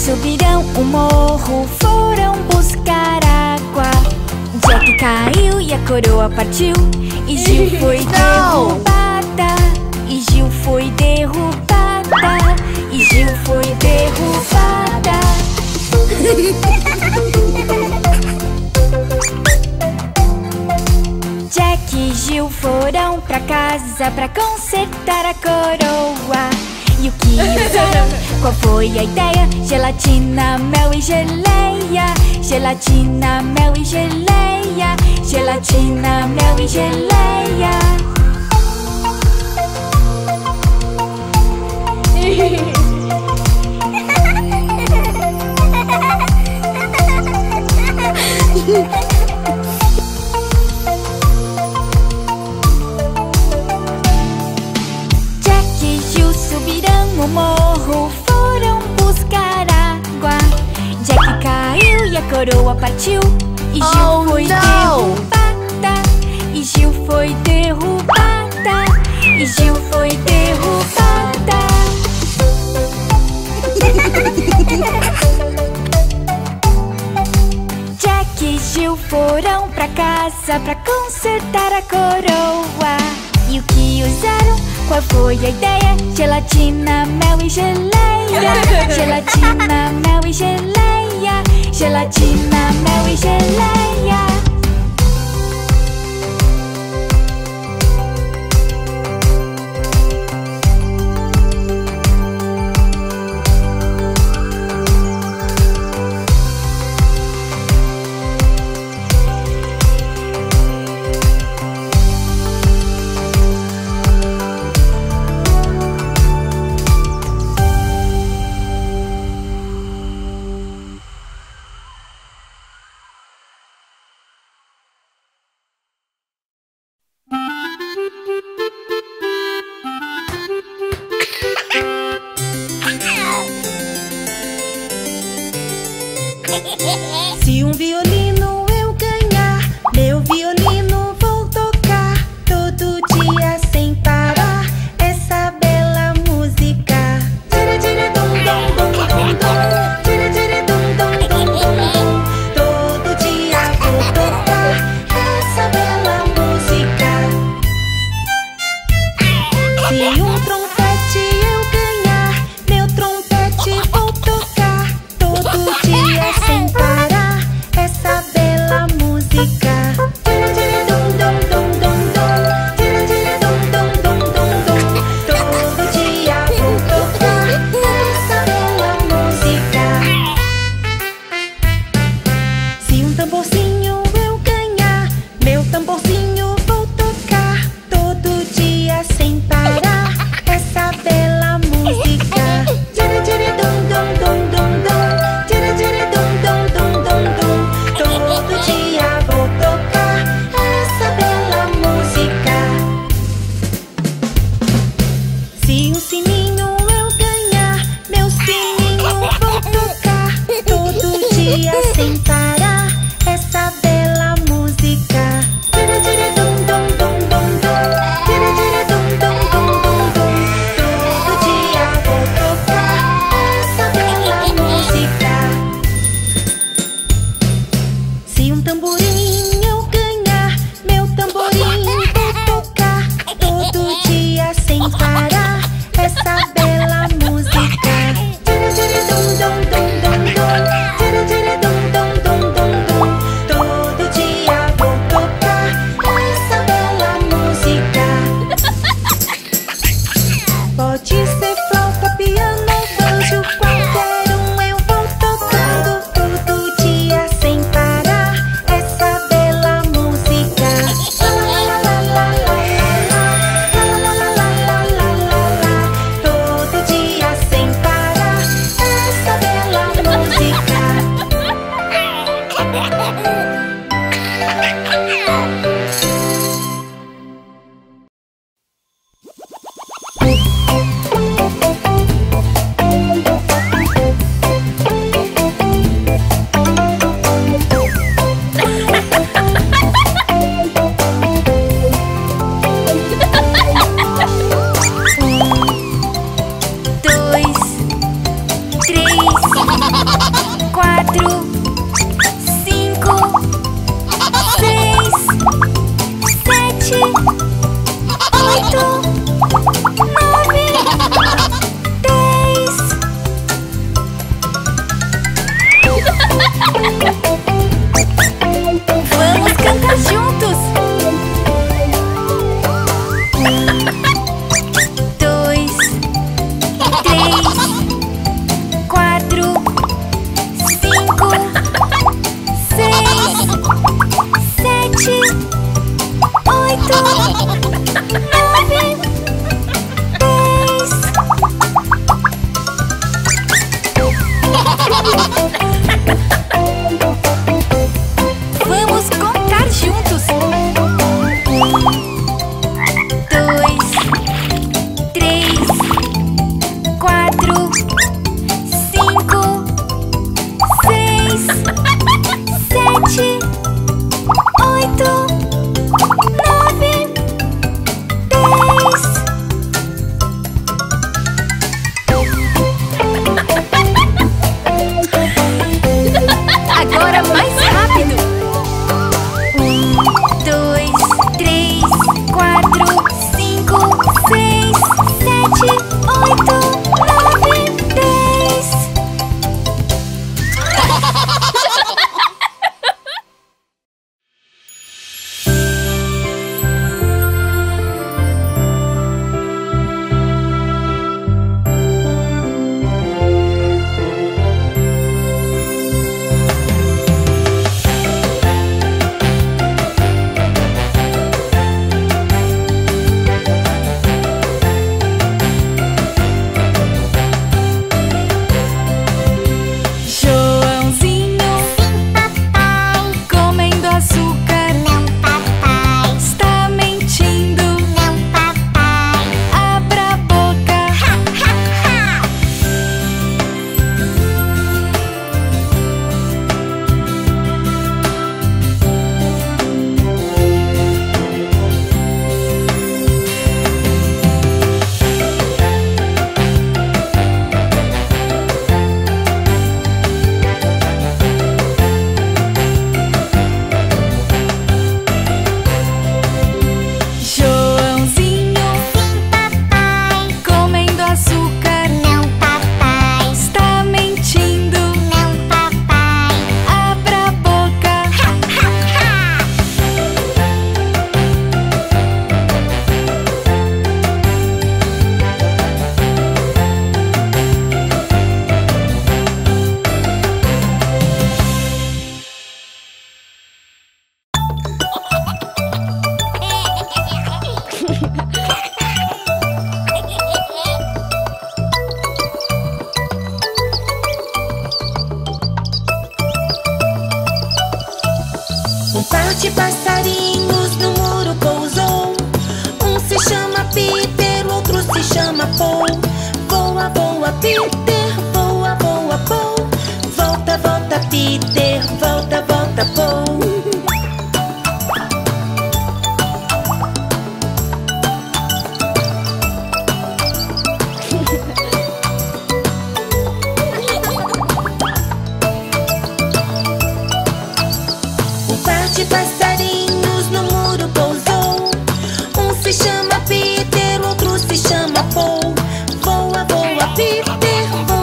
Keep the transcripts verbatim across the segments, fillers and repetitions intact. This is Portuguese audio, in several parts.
subirão o morro, foram buscar água. Jack caiu e a coroa partiu, e Gil foi derrubada. E Gil foi derrubada. E Gil foi derrubada. Jack e Gil foram pra casa pra consertar a coroa. E o que usaram? Qual foi a ideia? Gelatina, mel e geleia. Gelatina, mel e geleia. Gelatina, mel e geleia. Jack e Gil subirão o morro, foram buscar água. Jack caiu e a coroa partiu, e Gil Oh, foi não! derrubada. E Gil foi derrubada. E Gil foi derrubada. Jack e Gil foram pra casa pra consertar a coroa. E o que usaram? Qual foi a ideia? Gelatina, mel e geleia. Gelatina, mel e geleia. Gelatina, mel e geleia. Se um violino eu ganhar, meu violino vou tocar todo dia sem parar essa bela música. Tira, tira, dum, dum, dum, dum, dum. Tira, tira, dum, dum, dum, dum, dum. Todo dia vou tocar essa bela música. Se um trompete eu ganhar, meu trompete vou tocar todo dia sem parar essa bela música. Tira, tira, dum, dum, dum, dum, dum. Tira, tira, dum, dum, dum, dum, dum. Todo dia vou tocar essa bela música. Se um tamborzinho eu ganhar, meu tamborzinho vou tocar todo dia sem parar essa bela música. Tira, tira, dum, dum, dum, dum, dum. Tira, tira, dum, dum, dum, dum, dum. Todo dia vou tocar essa bela música. Se um sininho eu ganhar, meu sininho vou tocar todo dia sem parar essa bela música. Tira, Vamos contar juntos. Um, dois, três, quatro, cinco, seis, sete, oito, nove, dez. Agora mais rápido. Um, dois, três, quatro, cinco, seis, sete, oito, nove, dez. Joãozinho, comendo açúcar. Não, papai. Está mentindo. Não, papai. Abra a boca. Ha, ha, ha. Joãozinho, Papai. comendo açúcar. Não, papai. Está mentindo. Não, papai. Abra a boca. Ha, ha, ha. Um par de passarinhos no muro pousou. Um se chama Peter, o outro se chama Paul. Voa, voa, Peter, voa, voa, Paul. Volta, volta, Peter, volta, volta, Paul. Um par de passarinhos no muro pousou. Um se chama Peter, outro se chama Paul. Voa, voa, Peter, voa.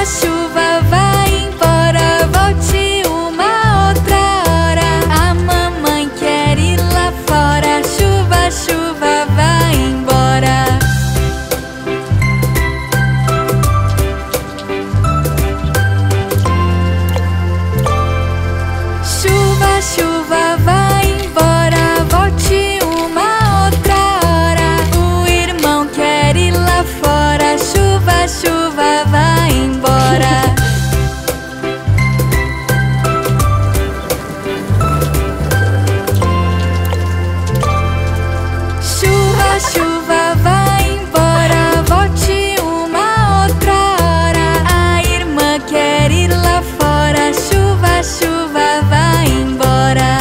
Chuva, chuva, vai embora, volte uma outra hora. A mamãe quer ir lá fora. Chuva, chuva, vai embora. Chuva, chuva, vai embora, volte uma outra hora. O irmão quer ir lá fora. Chuva, chuva, vai embora. Chuva, chuva, vai embora, volte uma outra hora. A irmã quer ir lá fora. Chuva, chuva, vai embora.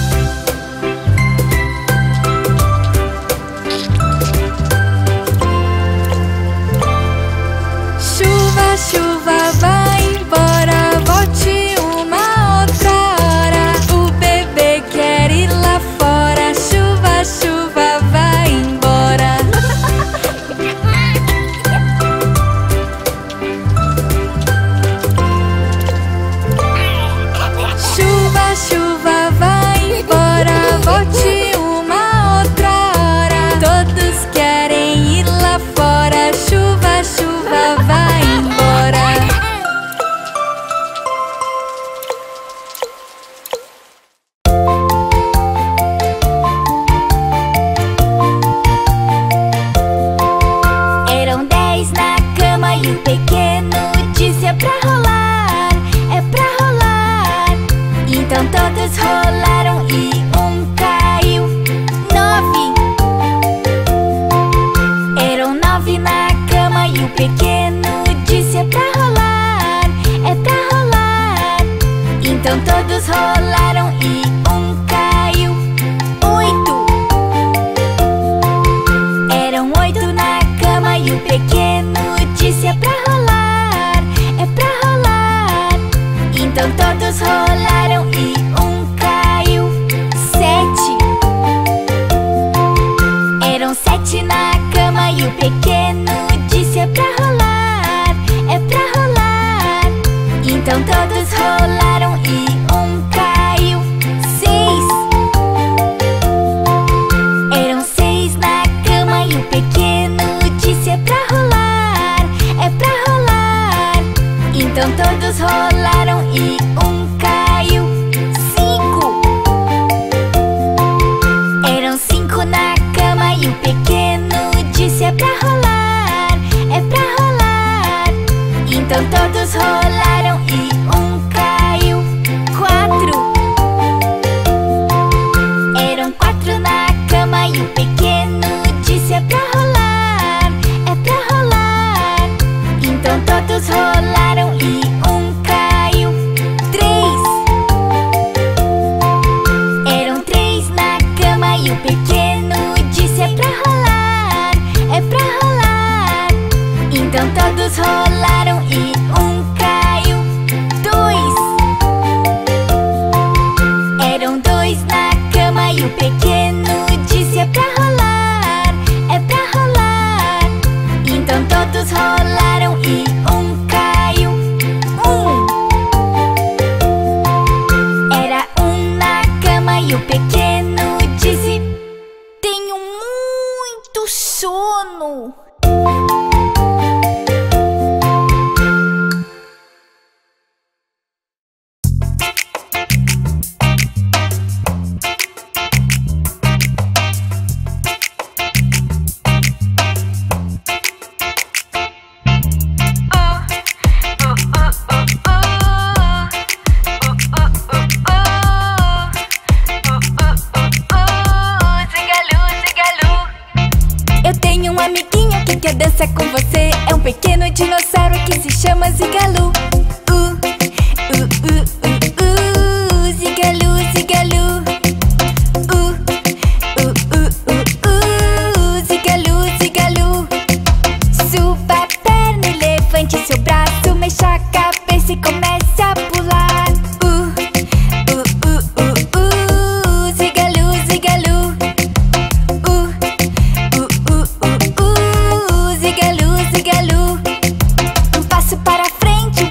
Chuva, chuva, vai embora, volte uma outra hora. O bebê quer ir lá fora. Chuva, chuva, vai embora. Chuva, chuva, vai embora, volte uma outra hora. Todos querem ir lá fora. Chuva, chuva, vai embora. Eram dez na cama e o pequeno disse: é pra rolar, é pra rolar. Então todos rolaram e um caiu. Nove. Eram nove na cama e o pequeno disse: é pra rolar, é pra rolar. Então todos rolaram e um caiu. Oito. Eram oito na cama e o pequeno disse: é pra rolar, é pra rolar. Então todos rolaram e um caiu. Sete. Eram sete na cama e o pequeno disse: é pra rolar, é pra rolar. Então todos rolaram e um caiu. Seis. Eram seis na cama e o pequeno disse: é pra rolar, é pra rolar. Então todos rolaram e um caiu. Cinco. Eram cinco na cama e o pequeno disse: é pra rolar, é pra rolar. Então todos rolaram e um caiu. Quatro. Eram quatro na cama e o pequeno disse: é pra rolar, é pra rolar. Então todos rolaram e um caiu. Três. Eram três na cama e o pequeno disse: é pra rolar, é pra rolar. Então todos rolaram e um caiu. Dois. Eram dois na cama e o pequeno disse: é pra rolar, é pra rolar. Então todos rolaram e um caiu. Um. Era um na cama e o pequeno disse: tenho muito sono. Eu tenho um amiguinho que quer dançar com você. É um pequeno dinossauro que se chama Zigalu. Uh, uh, uh, uh, uh, Zigalu, Zigalu. Uh, uh, uh, uh, uh, Zigalu, Zigalu. Suba a perna e levante seu braço. Mexa a cabeça e comece a pular. Uh, uh, uh, uh, uh, Zigalu, Zigalu. Uh, uh, uh, uh, uh, Zigalu, Zigalu. Um passo para frente,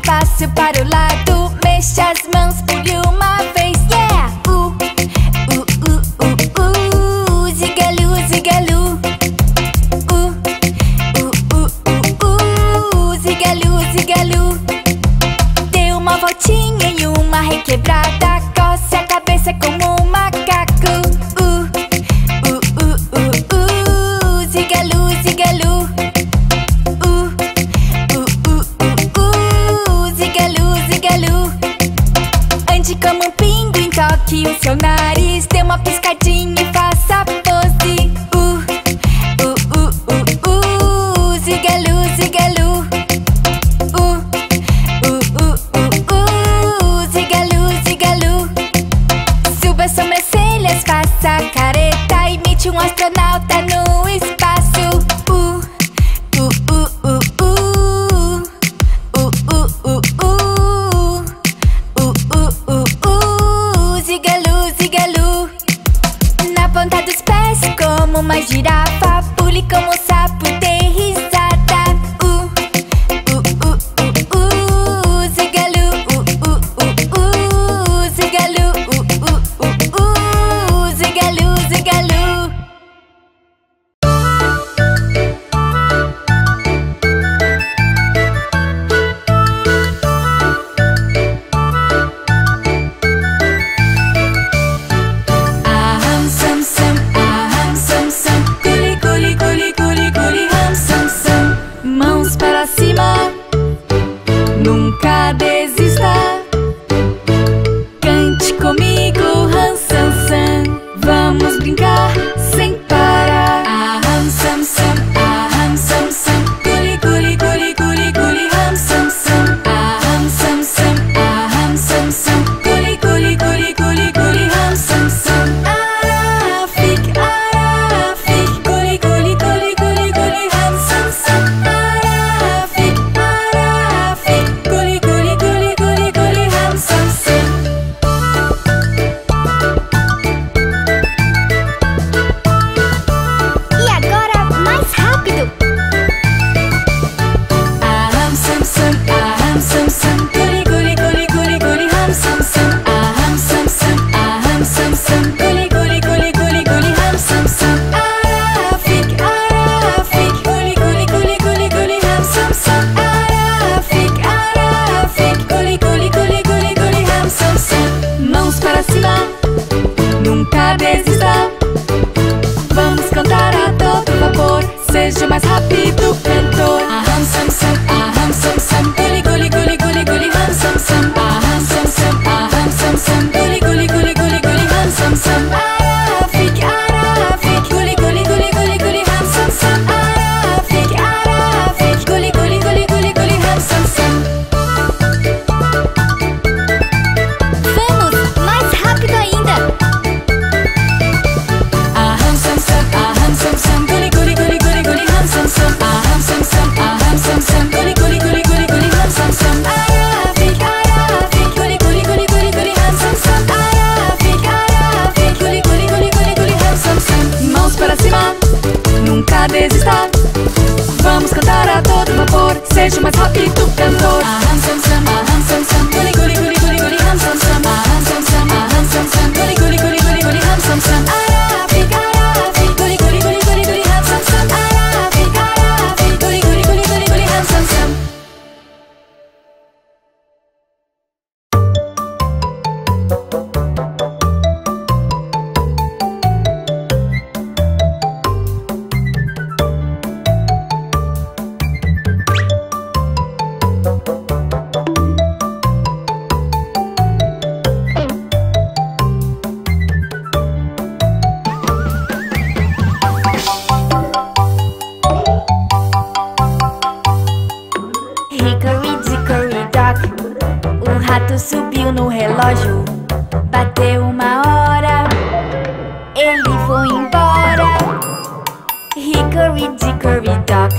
Hickory dickory dock. O rato subiu no relógio. Bateu uma hora, ele foi embora. Hickory dickory dock.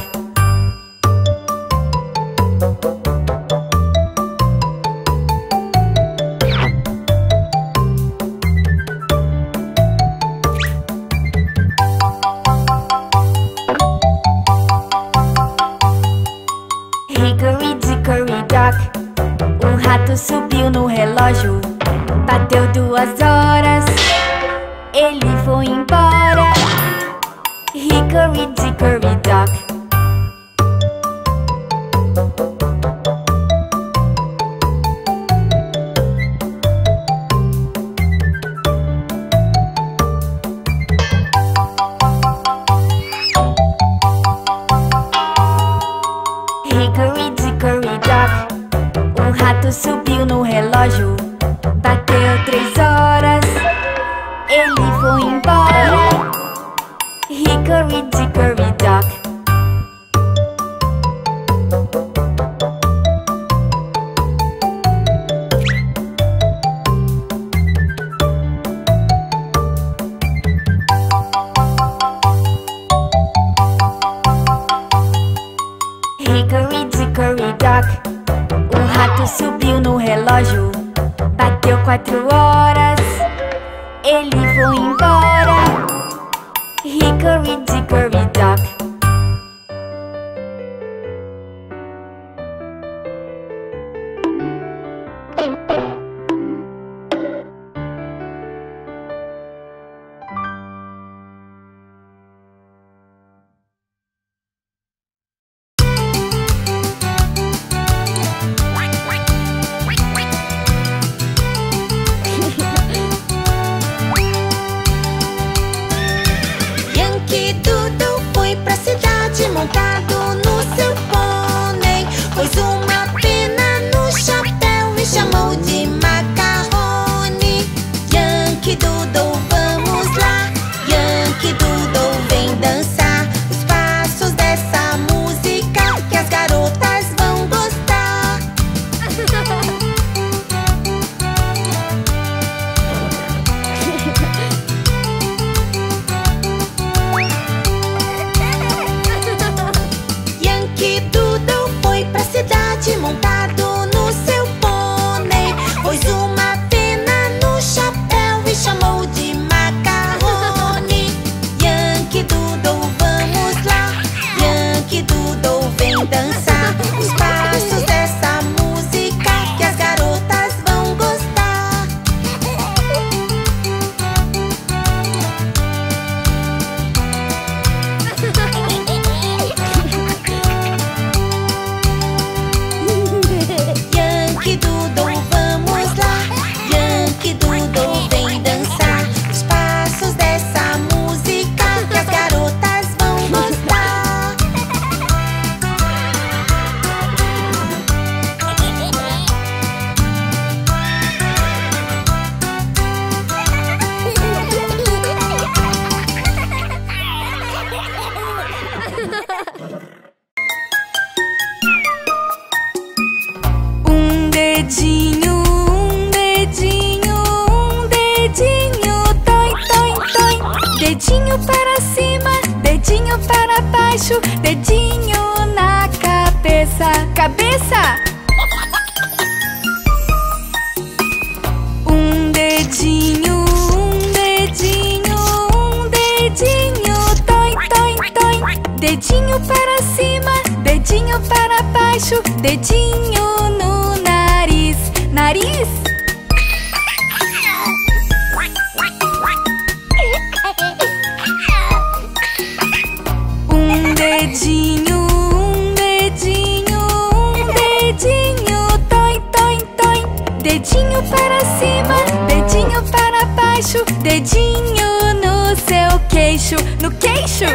Hickory dickory dock. O rato subiu no relógio. Bateu duas horas, ele foi embora. Hickory dickory dock. Hickory dickory dock. O rato subiu no relógio. Bateu três horas, ele foi embora. Hickory dickory dock. Hickory dickory dock. O rato subiu no relógio. Bateu quatro horas, ele foi embora. Hickory dickory dock. Yankee Doodle foi pra cidade montado no seu pônei. Pôs uma pena no chapéu e chamou de macarrone. Yankee Doodle, vamos lá. Yankee Doodle, vem dançar os passos dessa música que as garotas vão gostar. Yankee Doodle foi pra cidade montado no seu pônei. Pôs uma pena no chapéu e chamou de macarrone. Yankee Doodle, vamos lá. Yankee Doodle, vem dançar os passos dessa música que as garotas vão gostar. Yankee Doodle, vamos lá. Yankee Doodle, vem dançar os passos dessa música que as garotas vão gostar. Um dedinho, um dedinho, um dedinho, toi, toi, toi. Dedinho para cima, dedinho para baixo, dedinho na cabeça, cabeça. Um dedinho, um dedinho, um dedinho, toi, toi, toi. Dedinho para cima, dedinho para baixo, dedinho no nariz, nariz. Um dedinho, um dedinho, um dedinho, toi, toi, toi. Dedinho para cima, dedinho para baixo, dedinho no seu queixo, no queixo.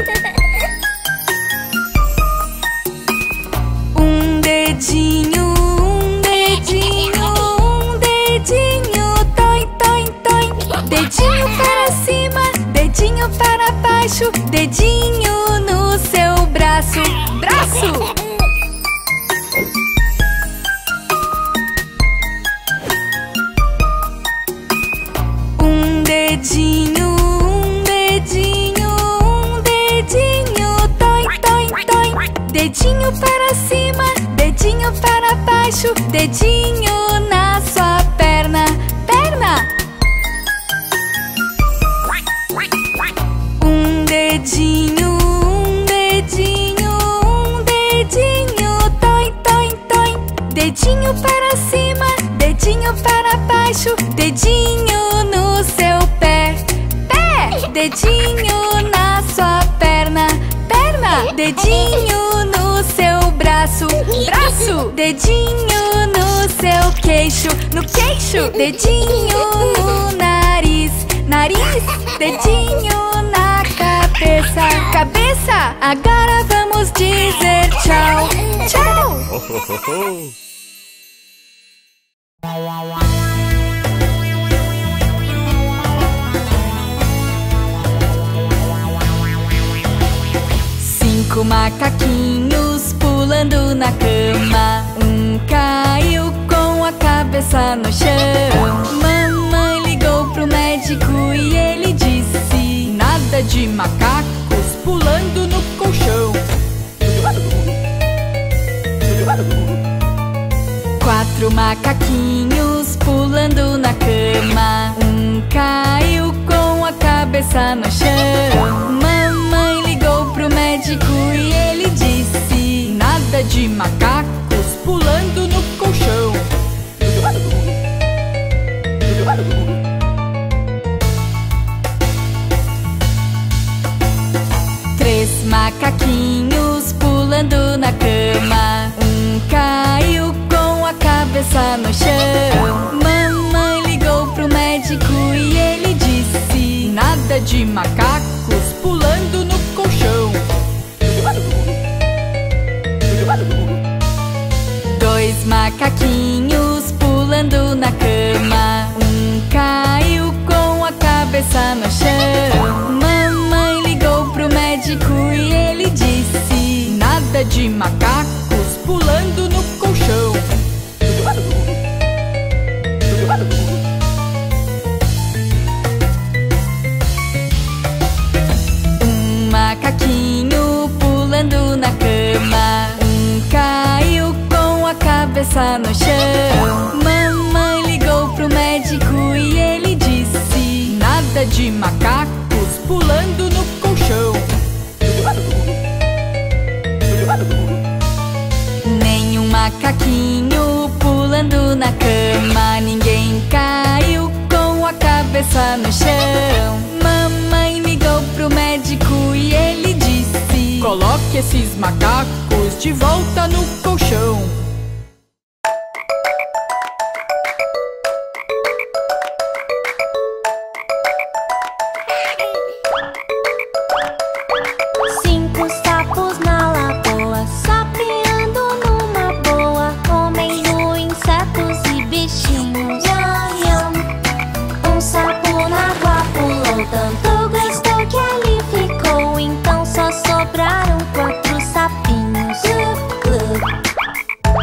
Um dedinho, um dedinho, um dedinho, toi, toi, toi. Dedinho para cima, dedinho para baixo, dedinho no seu braço, braço. dedinho para cima, dedinho para baixo, dedinho na sua perna, perna. Um dedinho, um dedinho, um dedinho, toim, toim, toim. Dedinho para cima, dedinho para baixo, dedinho no seu pé, pé. Dedinho na sua perna, perna. Dedinho no seu braço, braço. Dedinho no seu queixo, no queixo. Dedinho no nariz, nariz. Dedinho na cabeça, cabeça. Agora vamos dizer tchau, tchau. Cinco macaquinhos pulando na cama. Um caiu com a cabeça no chão. Mamãe ligou pro médico e ele disse: nada de macacos pulando no colchão. Quatro macaquinhos pulando na cama. Um caiu com a cabeça no chão. Mamãe ligou pro médico e ele disse: nada de macacos pulando no colchão. Três macaquinhos pulando na cama. Um caiu com a cabeça no chão. Mamãe ligou pro médico e ele disse: nada de macacos pulando no colchão. Dois macaquinhos pulando na cama. Um caiu com a cabeça no chão. Mamãe ligou pro médico e ele disse: nada de macacos pulando no colchão. Um macaquinho pulando na cama. Um caiu com a cabeça no chão. Mamãe ligou pro médico e ele disse: nada de macacos pulando no colchão. Nenhum macaquinho pulando na cama. Ninguém caiu com a cabeça no chão. Mamãe ligou pro médico e ele disse: coloque esses macacos de volta no colchão. Cinco sapos na lagoa, sapeando numa boa, comendo insetos e bichinhos. Nham, nham. Um sapo na água pulou, tanto gostou que ali ficou. Então só sobraram quatro sapinhos. Glu, glu.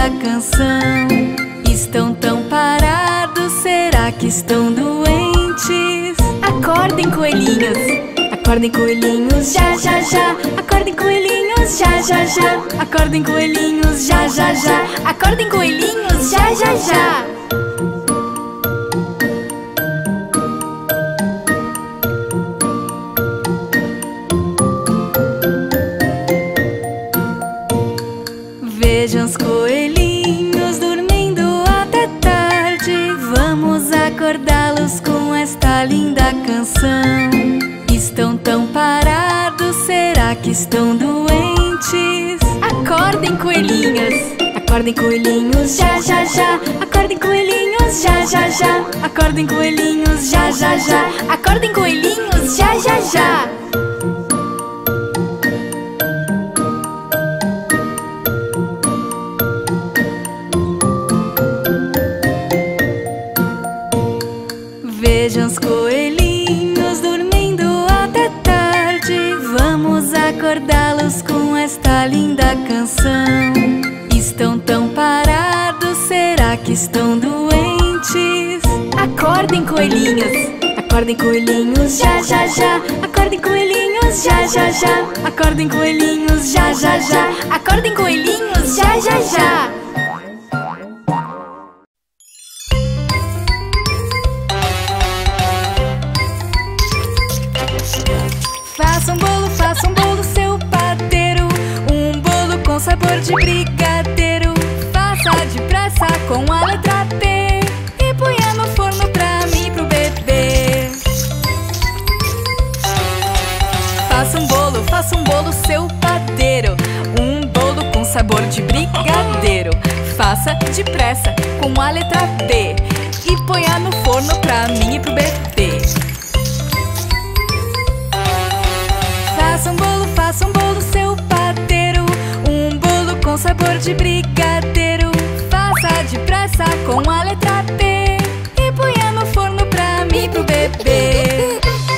linda canção. Estão tão parados, será que estão doentes? Acordem, coelhinhos, acordem, coelhinhos, já, já, já. Acordem, coelhinhos, já, já, já. Acordem, coelhinhos, já, já, já. Acordem, coelhinhos, já, já, já. Vejam os coelhinhos dormindo até tarde. Vamos acordá-los com esta linda canção. Estão tão parados, será que estão doentes? Acordem, coelhinhos, acordem, coelhinhos, já, já, já. Acordem, coelhinhos, já, já, já. Acordem, coelhinhos, já, já, já. Acordem, coelhinhos, já, já, já. Vejam os coelhinhos dormindo até tarde. Vamos acordá-los com esta linda canção. Estão tão parados, será que estão doentes? Acordem, coelhinhos, acordem, coelhinhos, já, já, já. Acordem, coelhinhos, já, já, já. Acordem, coelhinhos, já, já, já. Acordem, coelhinhos, já, já, já. Faça um bolo, faça um bolo, seu padeiro. Um bolo com sabor de brigadeiro. Faça depressa com a letra P e ponha no forno pra mim e pro bebê. Faça um bolo, faça um bolo, seu padeiro. Um bolo com sabor de brigadeiro. Faça depressa com a letra B e ponha no forno pra mim e pro bebê. Faça um bolo, faça um bolo, seu padeiro. Um bolo com sabor de brigadeiro. Faça depressa com a letra P e ponha no forno pra mim e pro bebê.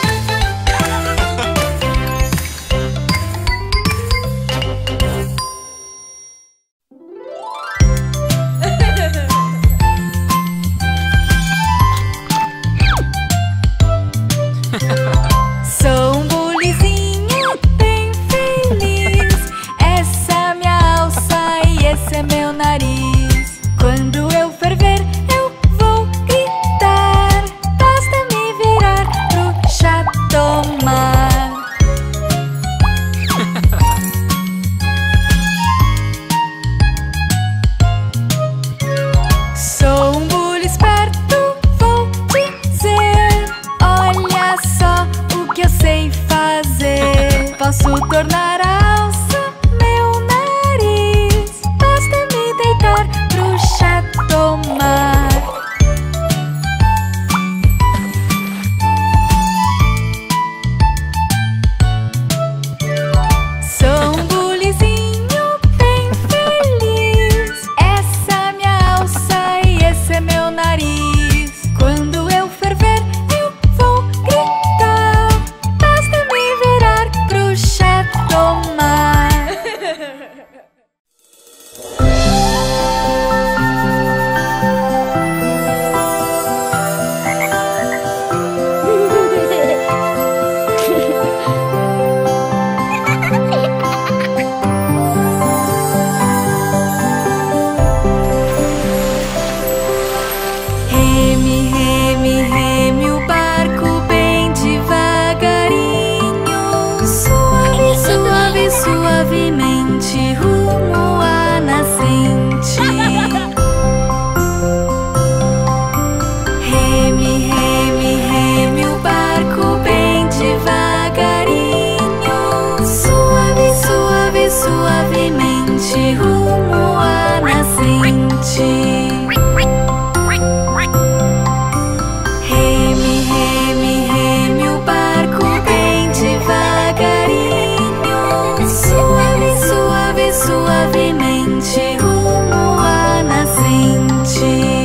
Sou um bulizinho bem feliz. Essa é minha alça e esse é meu nariz. Quando eu ferver, eu vou gritar. Basta me virar pro chá tomar. Sou um bule esperto, vou dizer. Olha só o que eu sei fazer. Posso tornar a alça meu nariz. Basta me deitar pro chá tomar. Sou um bulizinho bem feliz. Essa é minha alça e esse é meu nariz. Quando eu ferver, eu vou gritar. Basta me virar pro chá tomar. Reme, reme, reme o barco bem devagarinho. Suave, suave, suavemente rumo à nascente. Reme, reme, reme o barco bem devagarinho. Suave, suave, suavemente rumo à nascente. Reme, reme, reme o barco bem devagarinho. Suave, suave, suavemente rumo à nascente.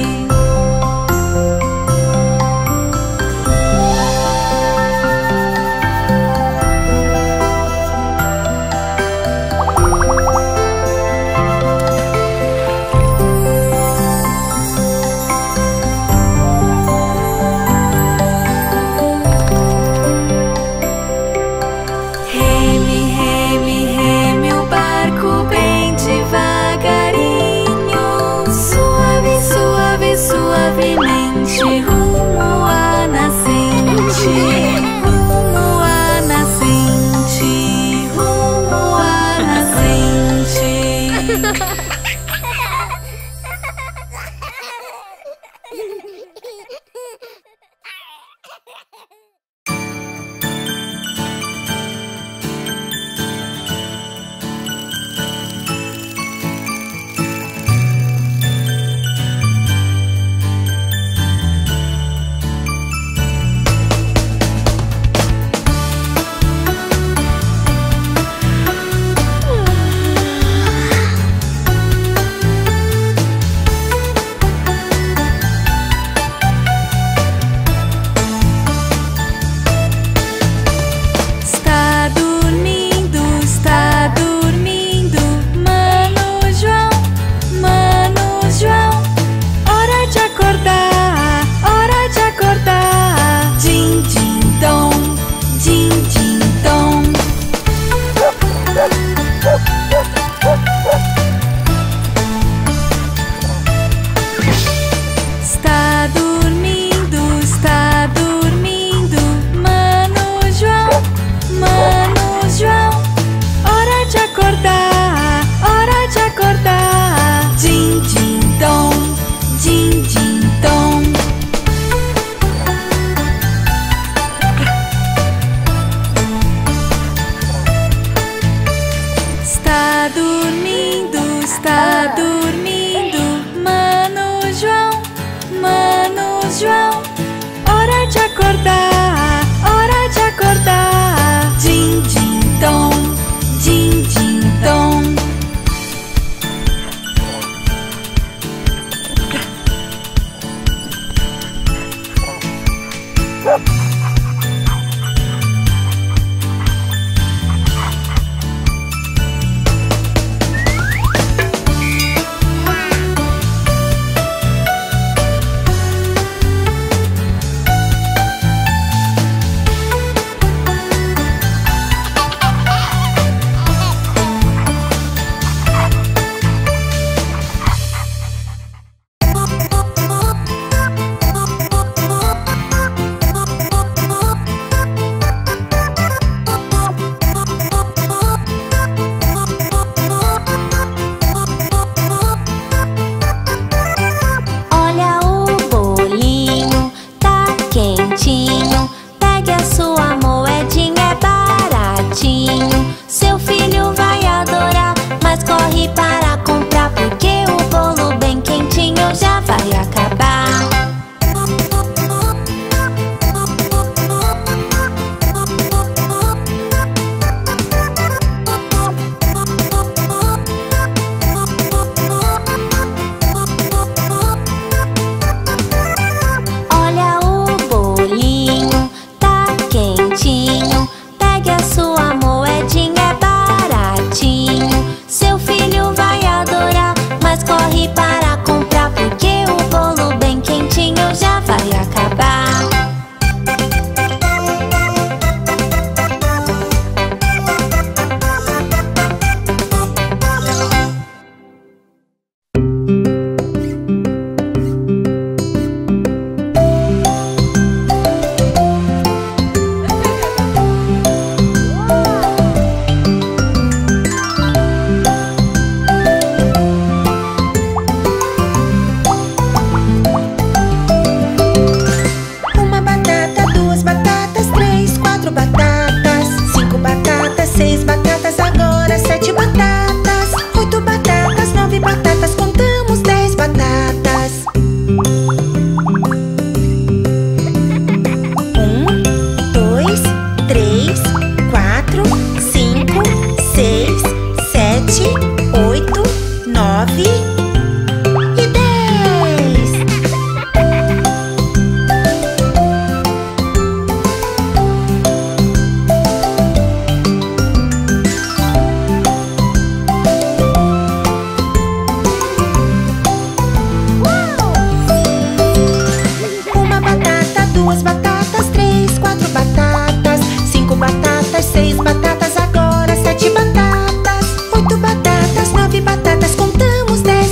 Seis batatas, agora sete batatas. Oito batatas, nove batatas, contamos dez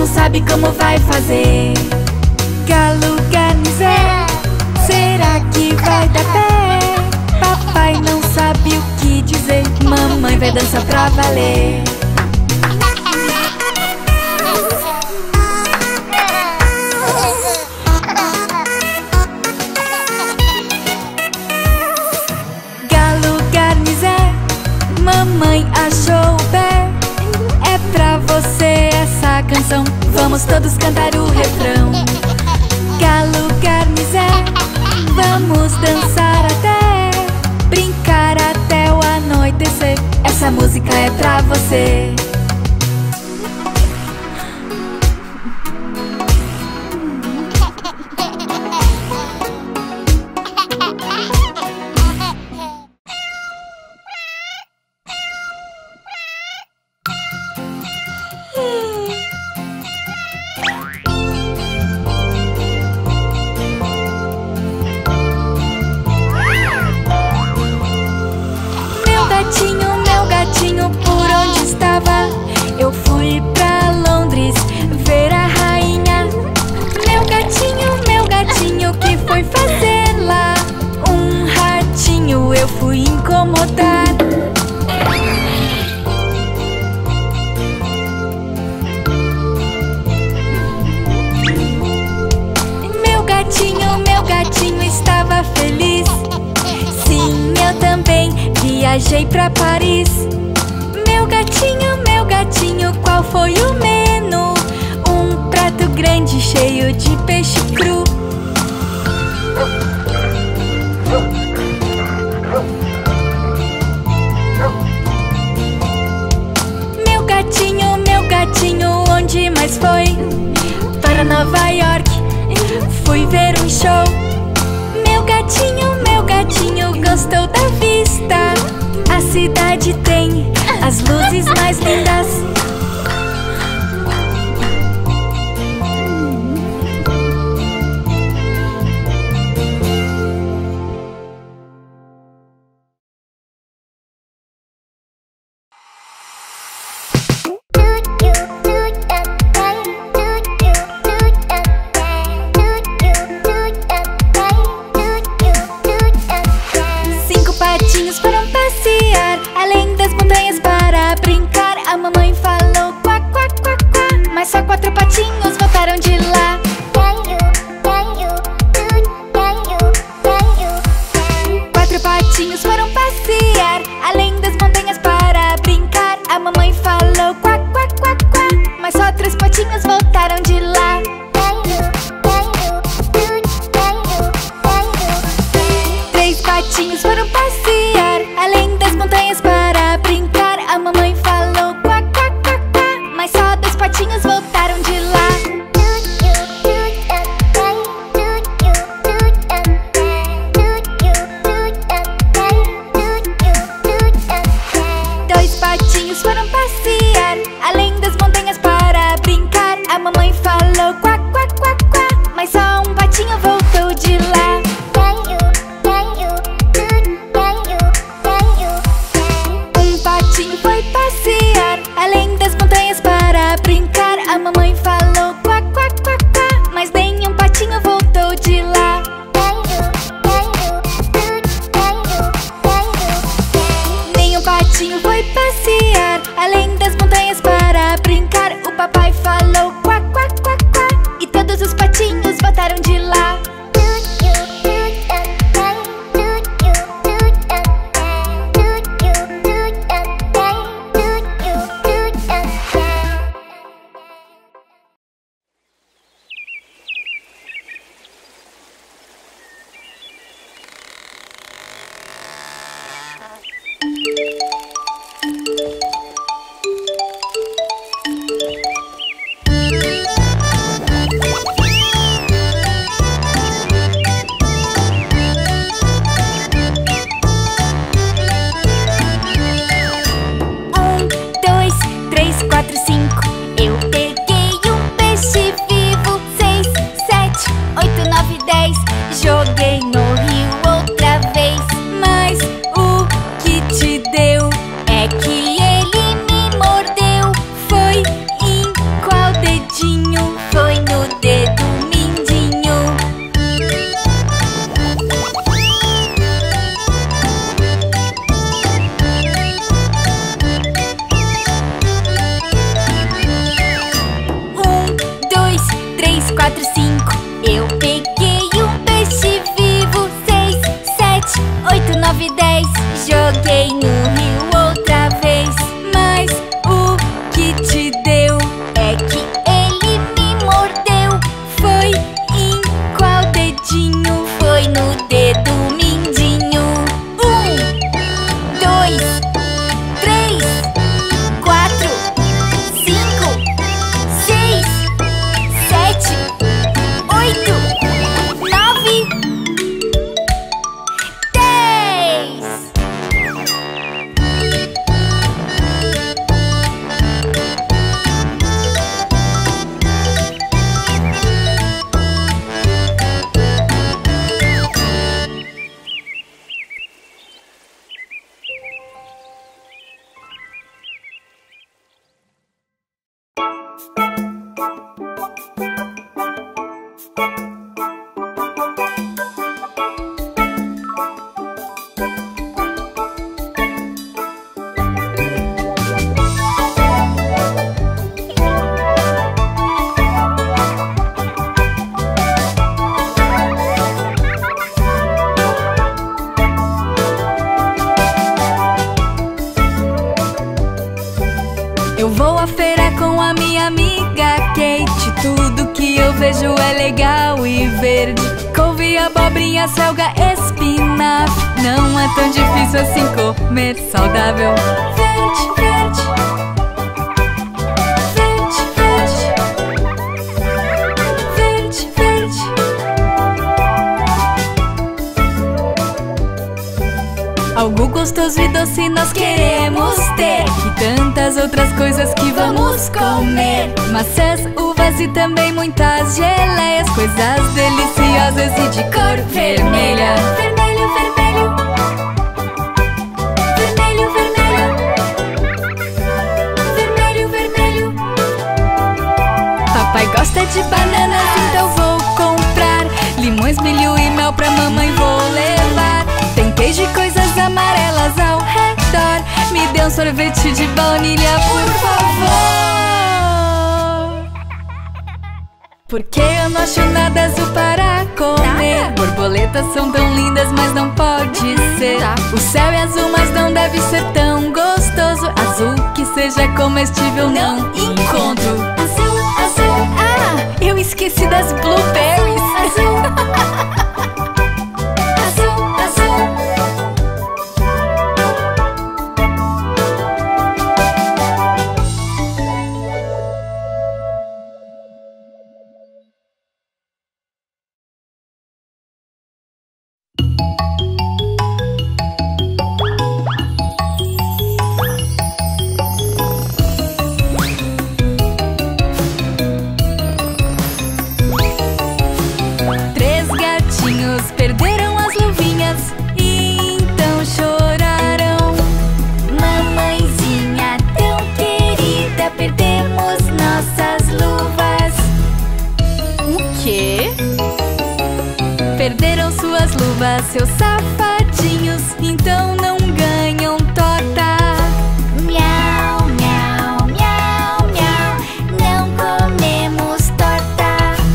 não sabe como vai fazer. Galo, garnizé, será que vai dar pé? Papai não sabe o que dizer, mamãe vai dançar pra valer. Galo, garnizé, mamãe achou o pé. É pra você essa canção, vamos todos cantar o refrão. Galo, garnizé, vamos dançar até brincar até o anoitecer. Essa música é pra você. Por onde estava? Eu fui pra Londres ver a rainha. Meu gatinho, meu gatinho, o que foi fazer lá? Um ratinho eu fui incomodar. Meu gatinho, meu gatinho estava feliz. Sim, eu também viajei pra Paris. Meu gatinho, meu gatinho, qual foi o menu? Um prato grande cheio de peixe cru. Meu gatinho, meu gatinho, onde mais foi? Para Nova York, fui ver um show. Meu gatinho, meu gatinho, gostou da vista? A cidade tem as luzes mais lindas. Cinco patinhos foram passear além das montanhas para brincar. A mamãe falou quá, quá, quá, quá, mas só quatro patinhos voltaram de lá. Quatro patinhos foram passear além das montanhas para brincar. A mamãe falou quá, quá, quá, quá, mas só três patinhos voltaram de lá. Três patinhos foram passear além das montanhas para brincar. A mamãe falou quá, quá, quá, quá, mas só dois patinhos voltaram de lá. Dois patinhos foram passear além das montanhas para brincar. A mamãe falou quá, quá, quá, quá, mas só um patinho voltou de lá. à feira com a minha amiga Kate. Tudo que eu vejo é legal e verde: couve, abobrinha, selga, espinafre. Não é tão difícil assim comer saudável. Verde, verde, verde, verde, verde, verde. Algo gostoso e doce nós queremos ter, e tantas outras coisas que vamos comer: maçãs, uvas e também muitas geleias, coisas deliciosas e de cor vermelha. Vermelho, vermelho, vermelho, vermelho, vermelho, vermelho. Papai gosta de bananas, então vou comprar limões, milho e mel pra mamãe vou levar. Tem queijo e coisas amarelas ao redor. Me dê um sorvete de baunilha, por favor. Porque eu não acho nada azul para comer. Borboletas são tão lindas, mas não pode ser. O céu é azul, mas não deve ser tão gostoso. Azul que seja comestível não encontro. Azul, azul, ah, eu esqueci das blueberries. Azul. Perderam as luvinhas e então choraram. Mamãezinha tão querida, perdemos nossas luvas. O quê? Perderam suas luvas, seus safadinhos, então não ganham torta. Miau, miau, miau, miau, não comemos torta.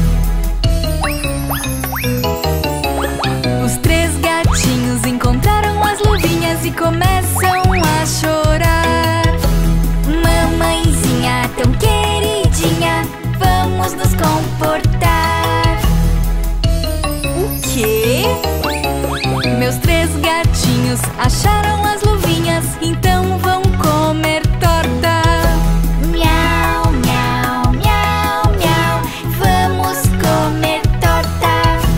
Os três gatinhos encontraram as luvinhas e começam a chorar. Mamãezinha tão queridinha, vamos nos comportar. O quê? Meus três gatinhos acharam as luvinhas, então vão comer torta. Miau, miau, miau, miau, vamos comer torta.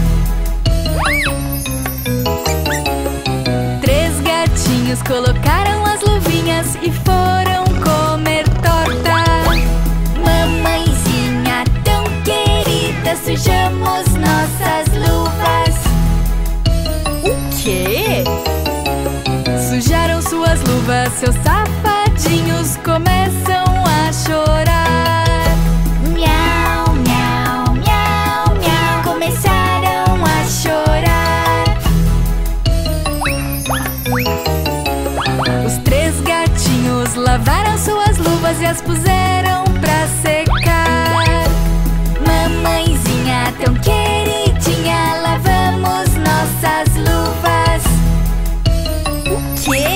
Três gatinhos colocaram as luvinhas e foram comer torta. Mamãezinha tão querida, sujamos nossas luvas. O quê? Sujaram suas luvas, seus safadinhos começam a chorar. Miau, miau, miau, miau, começaram a chorar. Os três gatinhos lavaram suas luvas e as puseram pra secar. Mamãezinha tão queridinha, lavamos nossas luvas. O quê?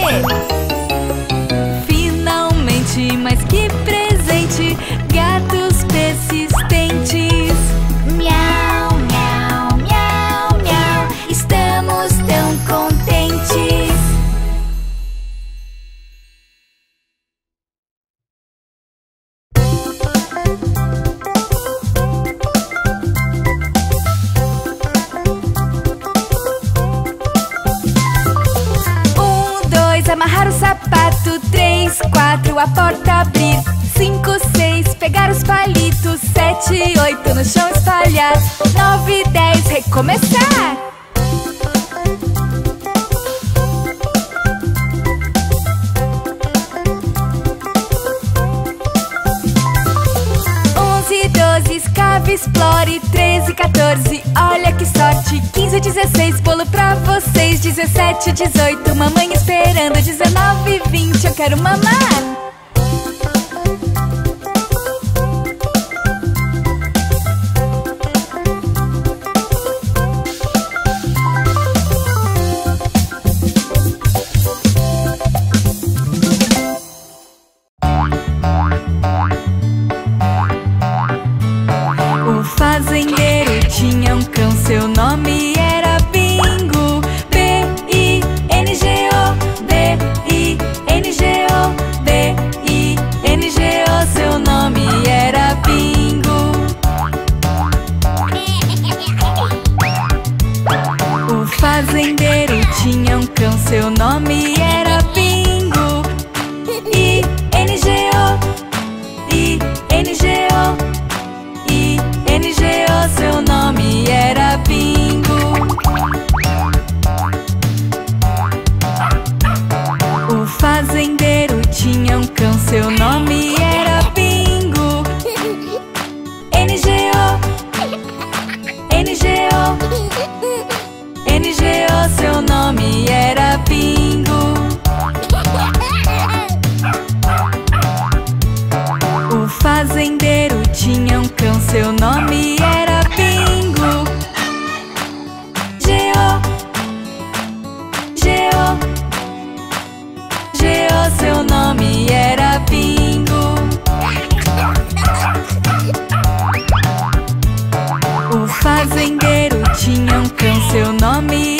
Finalmente, mas que presente! Gatos persistentes. Miau, miau, miau, miau, estamos tão contentes. Amarrar o sapato, três, quatro, a porta abrir, cinco, seis, pegar os palitos, sete, oito, no chão espalhar, nove, dez, recomeçar. Onze, doze, escave, explore, treze, quatorze, olha que sorte, quinze, dezesseis, bolo pra vocês, dezessete, dezoito, mamãe esperando, dezenove, vinte, eu quero mamar. tinha um cão, seu nome era Pingo. N G O, N G O, N G O, seu nome era Pingo. O fazendeiro tinha um cão, seu nome era Pingo. G O, G O, G O, seu nome era Pingo. O fazendeiro tinha um cão, seu nome